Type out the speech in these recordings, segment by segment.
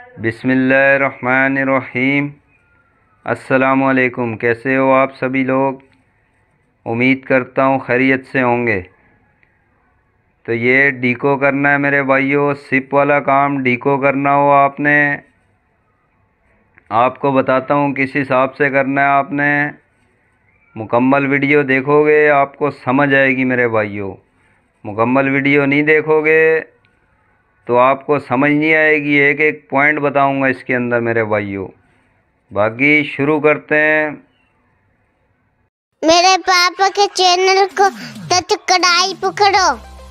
बिस्मिल्लाहिर्रहमानिर्रहीम। अस्सलामुअलैकुम। कैसे हो आप सभी लोग? उम्मीद करता हूँ खैरियत से होंगे। तो ये डीको करना है मेरे भाइयों, सिप वाला काम डीको करना हो आपने, आपको बताता हूँ किस हिसाब से करना है। आपने मुकम्मल वीडियो देखोगे आपको समझ आएगी मेरे भाइयों। मुकम्मल वीडियो नहीं देखोगे तो आपको समझ नहीं आएगी। एक एक पॉइंट बताऊंगा इसके अंदर मेरे भाइयों। बाकी शुरू करते हैं। मेरे पापा के चैनल को टच कढ़ाई पकड़ो।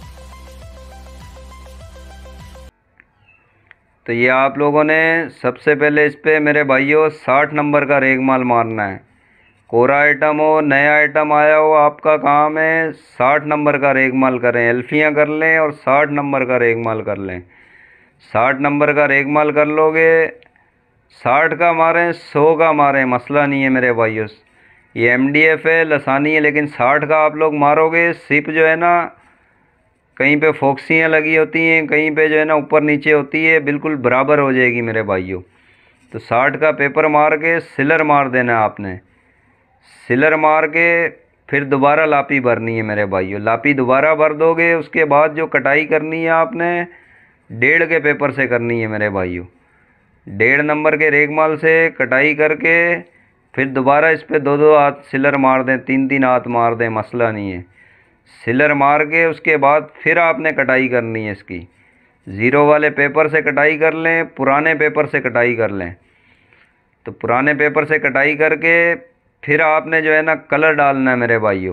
तो ये आप लोगों ने सबसे पहले इस पे मेरे भाइयों 60 नंबर का रेगमाल मारना है। कोरा आइटम हो, नया आइटम आया हो, आपका काम है 60 नंबर का रेगमाल करें। एल्फियाँ कर लें और 60 नंबर का रेगमाल कर लें। 60 नंबर का रेगमाल कर लोगे, 60 का मारें 100 का मारें, मसला नहीं है मेरे भाइयों। ये MDF है, लसानी है, लेकिन 60 का आप लोग मारोगे। सिप जो है ना, कहीं पे फोक्सियाँ लगी होती हैं, कहीं पे जो है ना ऊपर नीचे होती है, बिल्कुल बराबर हो जाएगी मेरे भाइयों। तो 60 का पेपर मार के सिलर मार देना है आपने। सिलर मार के फिर दोबारा लापी भरनी है मेरे भाइयों। लापी दोबारा भर दोगे, उसके बाद जो कटाई करनी है आपने 1.5 के पेपर से करनी है मेरे भाइयों। 1.5 नंबर के रेगमाल से कटाई करके फिर दोबारा इस पर 2-2 हाथ सिलर मार दें, 3-3 हाथ मार दें, मसला नहीं है। सिलर मार के उसके बाद फिर आपने कटाई करनी है इसकी। ज़ीरो वाले पेपर से कटाई कर लें, पुराने पेपर से कटाई कर लें। तो पुराने पेपर से कटाई करके फिर आपने जो है ना कलर डालना है मेरे भाइयों।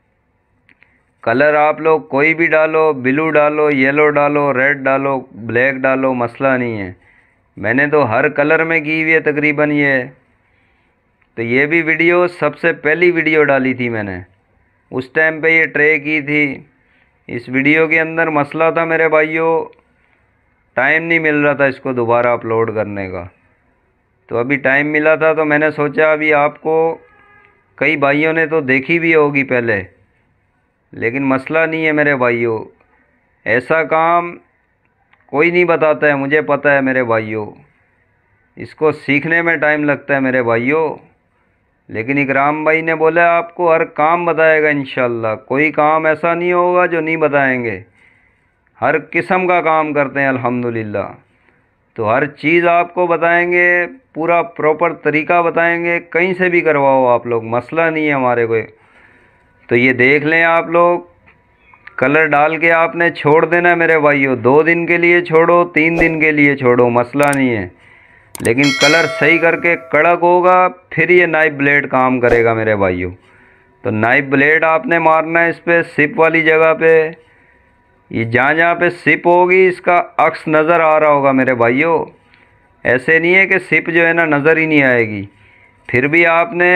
कलर आप लोग कोई भी डालो, ब्लू डालो, येलो डालो, रेड डालो, ब्लैक डालो, मसला नहीं है। मैंने तो हर कलर में की हुई है तकरीबन ये। तो ये भी वीडियो सबसे पहली वीडियो डाली थी मैंने, उस टाइम पे ये ट्रे की थी। इस वीडियो के अंदर मसला था मेरे भाइयों, टाइम नहीं मिल रहा था इसको दोबारा अपलोड करने का। तो अभी टाइम मिला था तो मैंने सोचा अभी आपको, कई भाइयों ने तो देखी भी होगी पहले, लेकिन मसला नहीं है मेरे भाइयों। ऐसा काम कोई नहीं बताता है, मुझे पता है मेरे भाइयों। इसको सीखने में टाइम लगता है मेरे भाइयों, लेकिन इकराम भाई ने बोला आपको हर काम बताएगा इंशाल्लाह। कोई काम ऐसा नहीं होगा जो नहीं बताएंगे। हर किस्म का काम करते हैं अल्हम्दुलिल्लाह। तो हर चीज़ आपको बताएंगे, पूरा प्रॉपर तरीका बताएंगे। कहीं से भी करवाओ आप लोग, मसला नहीं है हमारे को। तो ये देख लें आप लोग, कलर डाल के आपने छोड़ देना है मेरे भाइयों। 2 दिन के लिए छोड़ो, 3 दिन के लिए छोड़ो, मसला नहीं है, लेकिन कलर सही करके कड़क होगा फिर ये नाइफ ब्लेड काम करेगा मेरे भाइयों। तो नाइफ ब्लेड आपने मारना है इस पर, सिप वाली जगह पे। ये जहाँ जहाँ पे सिप होगी इसका अक्स नज़र आ रहा होगा मेरे भाइयों। ऐसे नहीं है कि सिप जो है ना नज़र ही नहीं आएगी। फिर भी आपने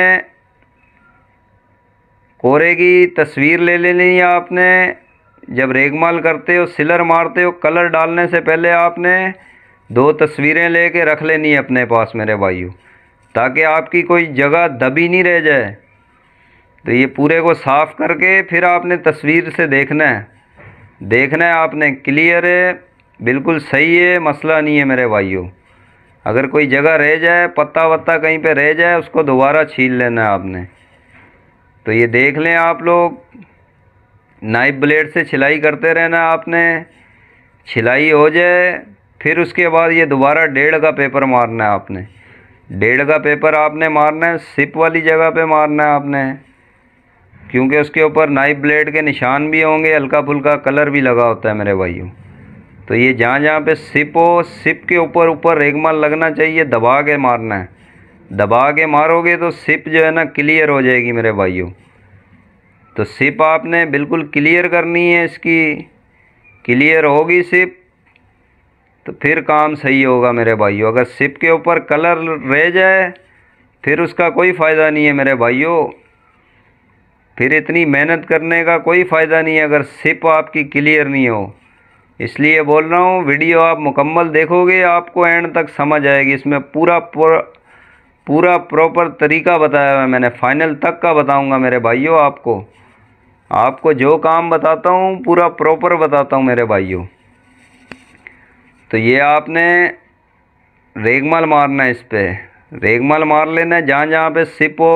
कोरे की तस्वीर ले लेनी है आपने। जब रेगमाल करते हो, सिलर मारते हो, कलर डालने से पहले आपने 2 तस्वीरें लेके रख लेनी है अपने पास मेरे भाइयों, ताकि आपकी कोई जगह दबी नहीं रह जाए। तो ये पूरे को साफ़ करके फिर आपने तस्वीर से देखना है। देखना है आपने क्लियर है, बिल्कुल सही है, मसला नहीं है मेरे भाइयों। अगर कोई जगह रह जाए, पत्ता वत्ता कहीं पे रह जाए, उसको दोबारा छील लेना है आपने। तो ये देख लें आप लोग, नाइफ ब्लेड से छिलाई करते रहना आपने। छिलाई हो जाए फिर उसके बाद ये दोबारा 1.5 का पेपर मारना है आपने। 1.5 का पेपर आपने मारना है, सिप वाली जगह पे मारना है आपने, क्योंकि उसके ऊपर नाइफ ब्लेड के निशान भी होंगे, हल्का फुल्का कलर भी लगा होता है मेरे भाइयों। तो ये जहाँ जहाँ पे सिप हो, सिप के ऊपर ऊपर रेगमाल लगना चाहिए, दबा के मारना है। दबा के मारोगे तो सिप जो है ना क्लियर हो जाएगी मेरे भाइयों। तो सिप आपने बिल्कुल क्लियर करनी है इसकी। क्लियर होगी सिप तो फिर काम सही होगा मेरे भाइयों। अगर सिप के ऊपर कलर रह जाए फिर उसका कोई फ़ायदा नहीं है मेरे भाइयों। फिर इतनी मेहनत करने का कोई फ़ायदा नहीं है अगर सिप आपकी क्लियर नहीं हो। इसलिए बोल रहा हूँ, वीडियो आप मुकम्मल देखोगे आपको एंड तक समझ आएगी। इसमें पूरा प्रॉपर तरीका बताया हुआ है मैंने, फाइनल तक का बताऊँगा मेरे भाइयों। आपको जो काम बताता हूँ पूरा प्रॉपर बताता हूँ मेरे भाइयों। तो ये आपने रेगमाल मारना है इस पे, रेगमाल मार लेना है। जहाँ जहाँ पे सिप हो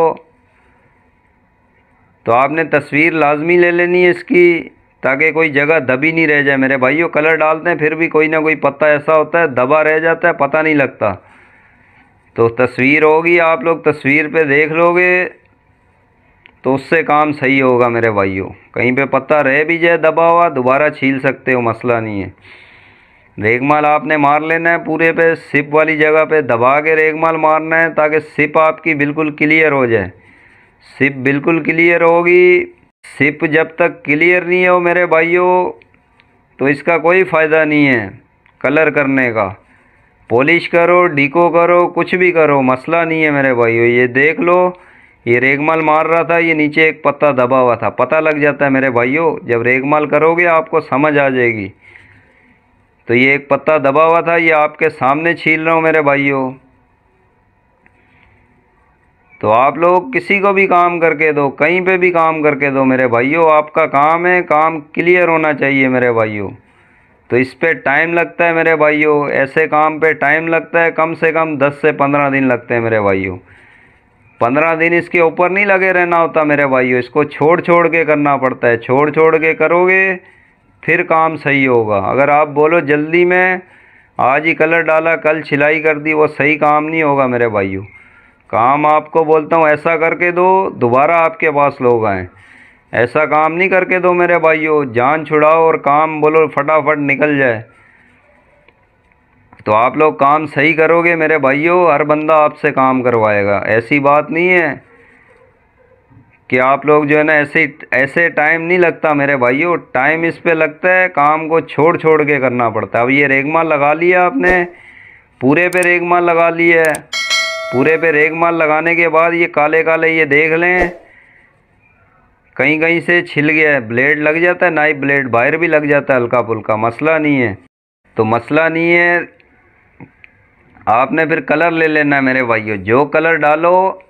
तो आपने तस्वीर लाजमी ले लेनी है इसकी, ताकि कोई जगह दबी नहीं रह जाए मेरे भाइयों। कलर डालते हैं फिर भी कोई ना कोई पत्ता ऐसा होता है दबा रह जाता है, पता नहीं लगता। तो तस्वीर होगी, आप लोग तस्वीर पे देख लोगे तो उससे काम सही होगा मेरे भाइयों। कहीं पे पत्ता रह भी जाए दबा हुआ, दोबारा छील सकते हो, मसला नहीं है। रेगमाल आपने मार लेना है पूरे पे, सिप वाली जगह पे दबा के रेगमाल मारना है, ताकि सिप आपकी बिल्कुल क्लियर हो जाए। सिप बिल्कुल क्लियर होगी। सिप जब तक क्लियर नहीं हो मेरे भाइयों तो इसका कोई फ़ायदा नहीं है कलर करने का। पॉलिश करो, डीको करो, कुछ भी करो, मसला नहीं है मेरे भाइयों। ये देख लो, ये रेगमाल मार रहा था, ये नीचे एक पत्ता दबा हुआ था, पता लग जाता है मेरे भाइयों। जब रेगमाल करोगे आपको समझ आ जाएगी। तो ये एक पत्ता दबा हुआ था, ये आपके सामने छील रहा हूँ मेरे भाइयों। तो आप लोग किसी को भी काम करके दो, कहीं पे भी काम करके दो मेरे भाइयों, आपका काम है, काम क्लियर होना चाहिए मेरे भाइयों। तो इस पे टाइम लगता है मेरे भाइयों, ऐसे काम पे टाइम लगता है, कम से कम 10 से 15 दिन लगते हैं मेरे भाइयों। 15 दिन इसके ऊपर नहीं लगे रहना होता मेरे भाइयों, इसको छोड़ छोड़ के करना पड़ता है। छोड़ छोड़ के करोगे फिर काम सही होगा। अगर आप बोलो जल्दी में आज ही कलर डाला कल छिलाई कर दी, वो सही काम नहीं होगा मेरे भाइयों। काम आपको बोलता हूँ ऐसा करके दो, दोबारा आपके पास लोग आएँ। ऐसा काम नहीं करके दो मेरे भाइयों, जान छुड़ाओ और काम बोलो फटाफट निकल जाए। तो आप लोग काम सही करोगे मेरे भाइयों, हर बंदा आपसे काम करवाएगा। ऐसी बात नहीं है कि आप लोग जो है ना ऐसे टाइम नहीं लगता मेरे भाइयों, टाइम इस पे लगता है, काम को छोड़ छोड़ के करना पड़ता है। अब ये रेगमाल लगा लिया आपने, पूरे पे रेगमाल लगा लिया है। पूरे पे रेगमाल लगाने के बाद ये काले काले ये देख लें, कहीं कहीं से छिल गया है, ब्लेड लग जाता है, नाइफ ब्लेड बाहर भी लग जाता है हल्का फुल्का, मसला नहीं है। तो मसला नहीं है, आपने फिर कलर ले लेना है मेरे भाइयों। जो कलर डालो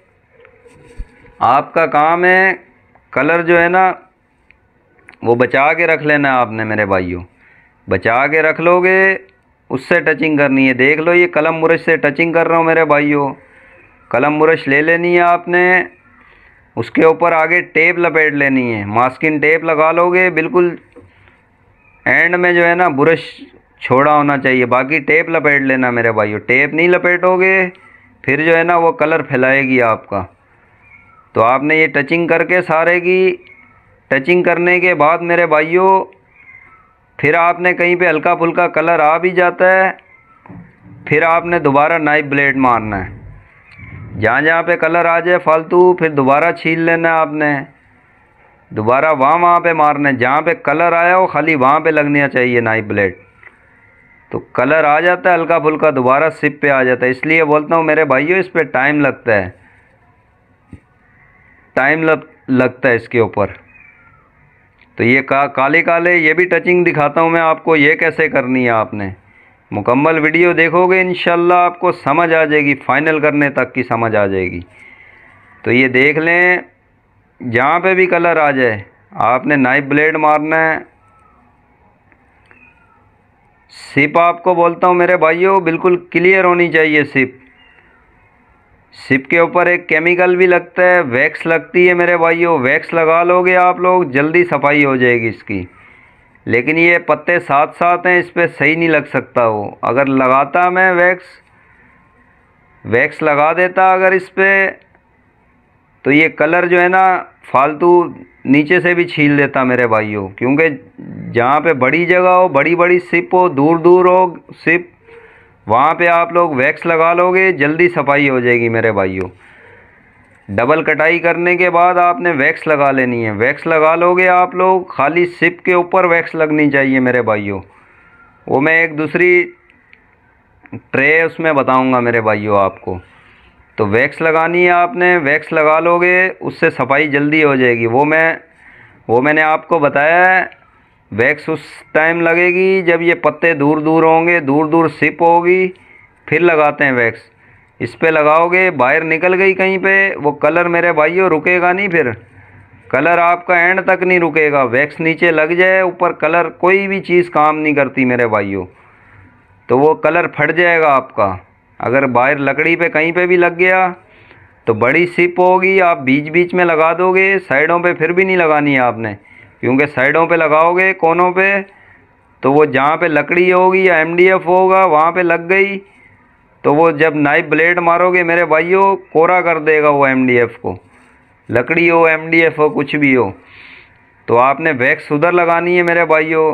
आपका काम है, कलर जो है ना वो बचा के रख लेना है आपने मेरे भाइयों। बचा के रख लोगे, उससे टचिंग करनी है। देख लो ये कलम बुरश से टचिंग कर रहा हूँ मेरे भाइयों। कलम बुरश ले लेनी है आपने, उसके ऊपर आगे टेप लपेट लेनी है, मास्किंग टेप लगा लोगे। बिल्कुल एंड में जो है ना बुरश छोड़ा होना चाहिए, बाकी टेप लपेट लेना मेरे भाइयों। टेप नहीं लपेटोगे फिर जो है ना वो कलर फैलाएगी आपका। तो आपने ये टचिंग करके सारे की टचिंग करने के बाद मेरे भाइयों फिर आपने कहीं पे हल्का फुल्का कलर आ भी जाता है, फिर आपने दोबारा नाइफ ब्लेड मारना है। जहाँ जहाँ पे कलर आ जाए फालतू फिर दोबारा छील लेना है आपने, दोबारा वहाँ पे मारना है। जहाँ पे कलर आया हो खाली वहाँ पे लगना चाहिए नाइफ ब्लेड। तो कलर आ जाता है हल्का फुल्का, दोबारा सिप पे आ जाता है। इसलिए बोलता हूँ मेरे भाइयों इस पे टाइम लगता है, टाइम लगता है इसके ऊपर। तो ये काले काले ये भी टचिंग दिखाता हूँ मैं आपको, ये कैसे करनी है। आपने मुकम्मल वीडियो देखोगे इंशाल्लाह आपको समझ आ जाएगी, फाइनल करने तक की समझ आ जाएगी। तो ये देख लें, जहाँ पे भी कलर आ जाए आपने नाइफ ब्लेड मारना है। सिप आपको बोलता हूँ मेरे भाइयों बिल्कुल क्लियर होनी चाहिए सिप। सिप के ऊपर एक केमिकल भी लगता है, वैक्स लगती है मेरे भाइयों। वैक्स लगा लोगे आप लोग जल्दी सफाई हो जाएगी इसकी। लेकिन ये पत्ते साथ साथ हैं, इस पर सही नहीं लग सकता वो। अगर लगाता मैं वैक्स लगा देता अगर इस पर, तो ये कलर जो है ना फालतू नीचे से भी छील देता मेरे भाइयों। क्योंकि जहाँ पे बड़ी जगह हो, बड़ी बड़ी सिप हो, दूर दूर हो सिप, वहाँ पे आप लोग वैक्स लगा लोगे जल्दी सफाई हो जाएगी मेरे भाइयों। डबल कटाई करने के बाद आपने वैक्स लगा लेनी है। वैक्स लगा लोगे आप लोग, खाली सिप के ऊपर वैक्स लगनी चाहिए मेरे भाइयों। वो मैं एक दूसरी ट्रे उसमें बताऊंगा मेरे भाइयों आपको। तो वैक्स लगानी है आपने, वैक्स लगा लोगे उससे सफाई जल्दी हो जाएगी। वो मैंने आपको बताया है। वैक्स उस टाइम लगेगी जब ये पत्ते दूर दूर होंगे, दूर दूर सिप होगी, फिर लगाते हैं वैक्स। इस पे लगाओगे बाहर निकल गई कहीं पे, वो कलर मेरे भाइयों रुकेगा नहीं। फिर कलर आपका एंड तक नहीं रुकेगा। वैक्स नीचे लग जाए, ऊपर कलर कोई भी चीज़ काम नहीं करती मेरे भाइयों। तो वो कलर फट जाएगा आपका। अगर बाहर लकड़ी पे कहीं पे भी लग गया तो बड़ी सिप होगी, आप बीच बीच में लगा दोगे, साइडों पे फिर भी नहीं लगानी है आपने, क्योंकि साइडों पे लगाओगे कोनों पे तो वो जहाँ पे लकड़ी होगी या MDF होगा वहाँ पे लग गई तो वो जब नाइफ ब्लेड मारोगे मेरे भाइयों कोरा कर देगा वो MDF को, लकड़ी हो MDF हो कुछ भी हो। तो आपने वैक्स उधर लगानी है मेरे भाइयों,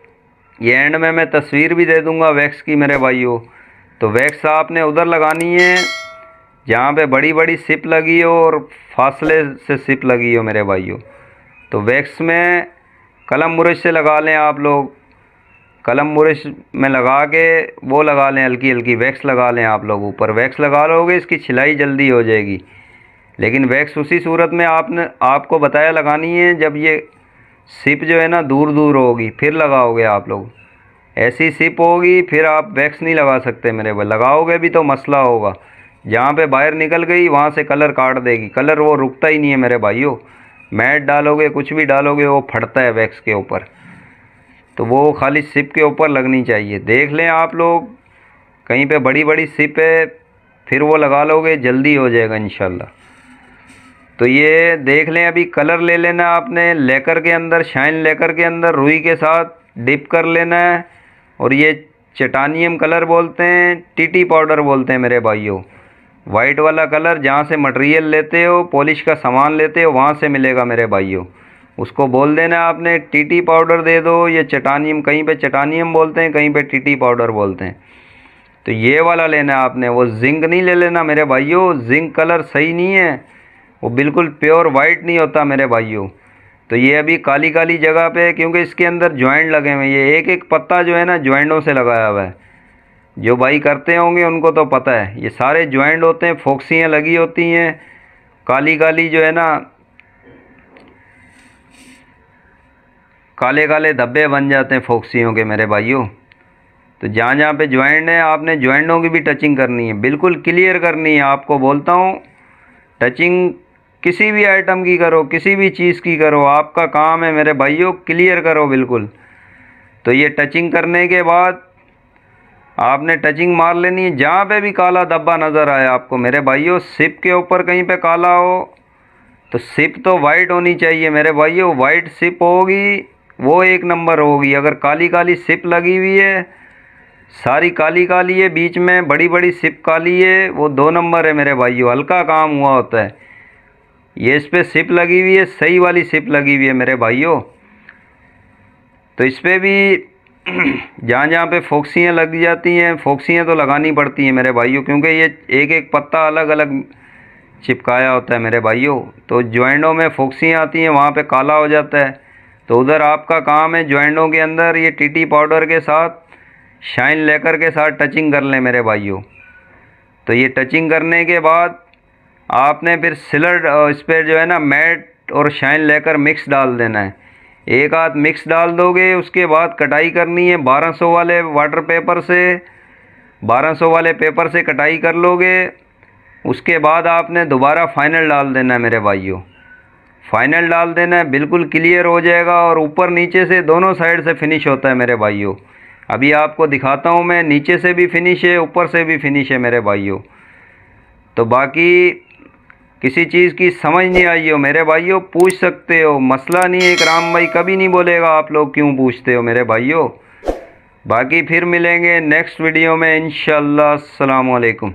ये एंड में मैं तस्वीर भी दे दूंगा वैक्स की मेरे भाइयों। तो वैक्स आपने उधर लगानी है जहाँ पे बड़ी बड़ी सिप लगी हो और फासले से सिप लगी हो मेरे भाइयों। तो वैक्स में कलम मुरश से लगा लें आप लोग, कलम मुरश में लगा के वो लगा लें, हल्की हल्की वैक्स लगा लें आप लोग। ऊपर वैक्स लगा लोगे इसकी छिलाई जल्दी हो जाएगी, लेकिन वैक्स उसी सूरत में आपको बताया लगानी है जब ये सिप जो है ना दूर दूर होगी फिर लगाओगे आप लोग। ऐसी सिप होगी फिर आप वैक्स नहीं लगा सकते मेरे भाई, लगाओगे भी तो मसला होगा, जहाँ पे बाहर निकल गई वहाँ से कलर काट देगी, कलर वो रुकता ही नहीं है मेरे भाइयों। मैट डालोगे कुछ भी डालोगे वो फटता है वैक्स के ऊपर, तो वो खाली सिप के ऊपर लगनी चाहिए। देख लें आप लोग कहीं पे बड़ी बड़ी सिप है फिर वो लगा लोगे जल्दी हो जाएगा इंशाल्लाह। तो ये देख लें, अभी कलर ले लेना आपने लेकर के अंदर, शाइन लेकर के अंदर रुई के साथ डिप कर लेना है, और ये चटानियम कलर बोलते हैं, TT पाउडर बोलते हैं मेरे भाइयों। वाइट वाला कलर जहाँ से मटेरियल लेते हो, पॉलिश का सामान लेते हो वहाँ से मिलेगा मेरे भाइयों। उसको बोल देना आपने TT पाउडर दे दो, ये चटानियम, कहीं पे चटानियम बोलते हैं कहीं पे TT पाउडर बोलते हैं। तो ये वाला लेना है आपने, वो जिंक नहीं ले लेना मेरे भाइयों, जिंक कलर सही नहीं है, वो बिल्कुल प्योर वाइट नहीं होता मेरे भाइयों। तो ये अभी काली काली जगह पे, क्योंकि इसके अंदर जॉइंट लगे हुए हैं, ये एक एक पत्ता जो है ना जॉइंटों से लगाया हुआ है, जो भाई करते होंगे उनको तो पता है, ये सारे जॉइंट होते हैं, फोक्सियाँ लगी होती हैं, काली काली जो है ना काले काले धब्बे बन जाते हैं फोक्सियों के मेरे भाइयों। तो जहाँ जहाँ पे जॉइंट है आपने जॉइंटों की भी टचिंग करनी है, बिल्कुल क्लियर करनी है, आपको बोलता हूँ। टचिंग किसी भी आइटम की करो, किसी भी चीज़ की करो, आपका काम है मेरे भाइयों, क्लियर करो बिल्कुल। तो ये टचिंग करने के बाद आपने टचिंग मार लेनी है, जहाँ पे भी काला धब्बा नज़र आए आपको मेरे भाइयों, सिप के ऊपर कहीं पे काला हो तो सिप तो वाइट होनी चाहिए मेरे भाइयों, वाइट सिप होगी वो एक नंबर होगी। अगर काली काली सिप लगी हुई है, सारी काली काली है, बीच में बड़ी बड़ी सिप काली है, वो 2 नंबर है मेरे भाइयों, हल्का काम हुआ होता है। ये इस पर सिप लगी हुई है, सही वाली सिप लगी हुई है मेरे भाइयों। तो इस पर भी जहाँ जहाँ पे फोक्सियाँ लग जाती हैं, फोक्सियाँ तो लगानी पड़ती हैं मेरे भाइयों, क्योंकि ये एक एक पत्ता अलग अलग चिपकाया होता है मेरे भाइयों। तो जॉइंटों में फोक्सियाँ आती हैं, वहाँ पे काला हो जाता है, तो उधर आपका काम है जॉइंटों के अंदर ये TT पाउडर के साथ, शाइन लेकर के साथ टचिंग कर लें मेरे भाइयों। तो ये टचिंग करने के बाद आपने फिर सिलर इस पर जो है ना मैट और शाइन लेकर मिक्स डाल देना है, एक आध मिक्स डाल दोगे। उसके बाद कटाई करनी है 1200 वाले वाटर पेपर से, 1200 वाले पेपर से कटाई कर लोगे। उसके बाद आपने दोबारा फाइनल डाल देना है मेरे भाइयों, फाइनल डाल देना है, बिल्कुल क्लियर हो जाएगा, और ऊपर नीचे से दोनों साइड से फिनिश होता है मेरे भाइयों। अभी आपको दिखाता हूँ मैं, नीचे से भी फिनिश है ऊपर से भी फिनिश है मेरे भाइयों। तो बाकी किसी चीज़ की समझ नहीं आई हो मेरे भाइयों, पूछ सकते हो, मसला नहीं है। राम भाई कभी नहीं बोलेगा आप लोग क्यों पूछते हो मेरे भाइयों। बाकी फिर मिलेंगे नेक्स्ट वीडियो में इंशाअल्लाह। अस्सलाम वालेकुम।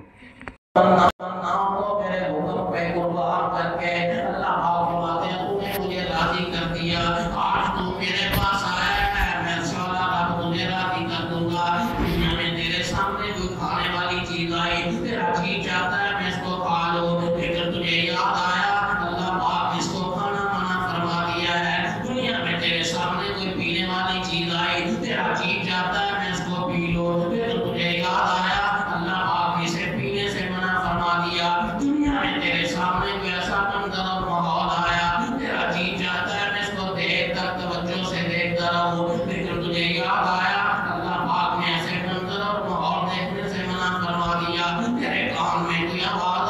तेरे कान में कोई आवाज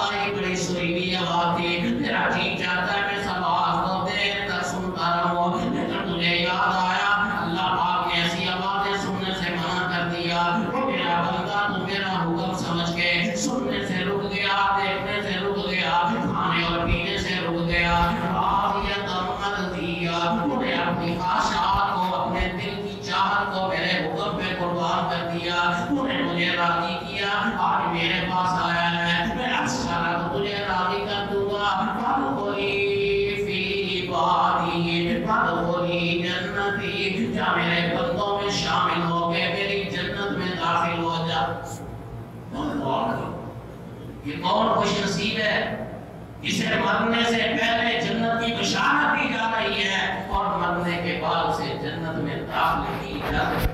मुझे राजी किया, आज मेरे पास आया है, मैं अच्छा तो तुझे राजी कर दूंगा। जन्नती, जा मेरे बंदों में शामिल हो के मेरी जन्नत में दाखिल हो जा। ये कौन खुश नसीब है जिसे मरने से पहले जन्नत की बशारत दी जा रही है और मरने के बाद उसे जन्नत में दाखिल की जा रही है।